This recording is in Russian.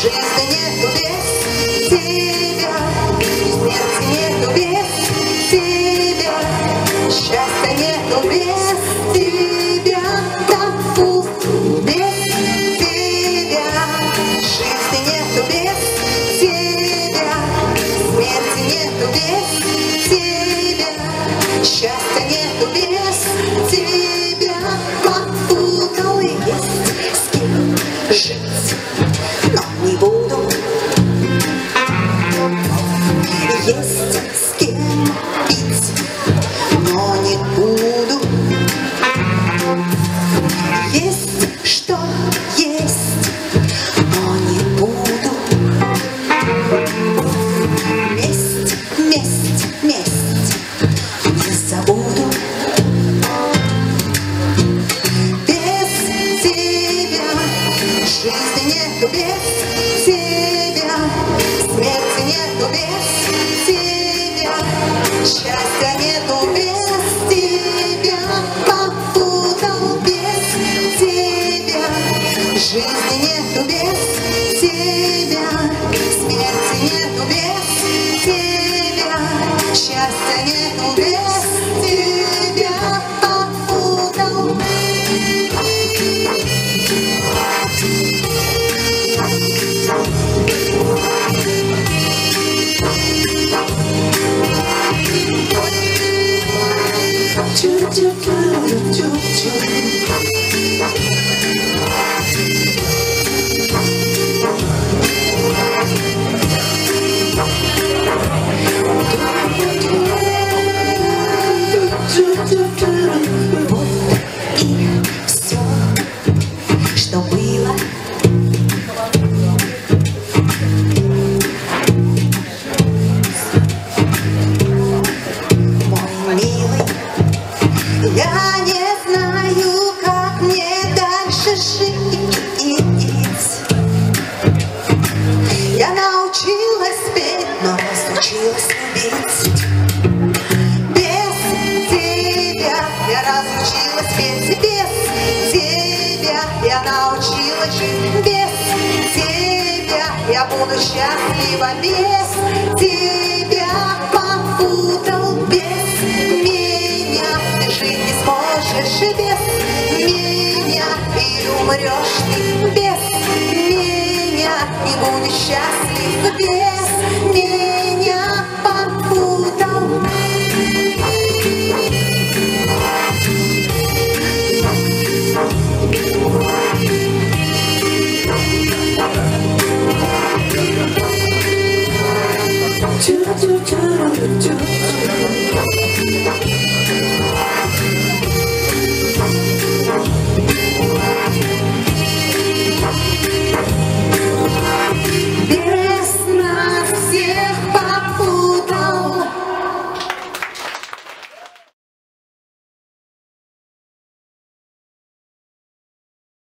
Жизни нету без тебя, смерти нету без тебя, счастья нету без тебя, конфуз без тебя. Жизни нету без тебя, смерти нету без тебя, счастья нету без тебя. Попутал и есть с кем жить, но не буду. Есть с кем пить, но не буду. Есть что есть, но не буду. Месть, месть, месть не забуду. Без тебя жизни нету, без тебя смерти нету, без тебя счастья нету, без тебя попутал, без тебя жизни нету, без тебя смерти нету, без тебя счастья нету, без тебя попутал. Вот и все, что было. Мой милый, я не знаю, как мне дальше жить. Я научилась петь, но разучилась любить. Без тебя я разучилась петь, без тебя я научилась жить. Без тебя я буду счастлива, без тебя попутал, без меня ты жить не сможешь, и без меня и умрешь ты, без меня не будешь счастлив, без меня попутал. Чу-чу-чу-чу-чу.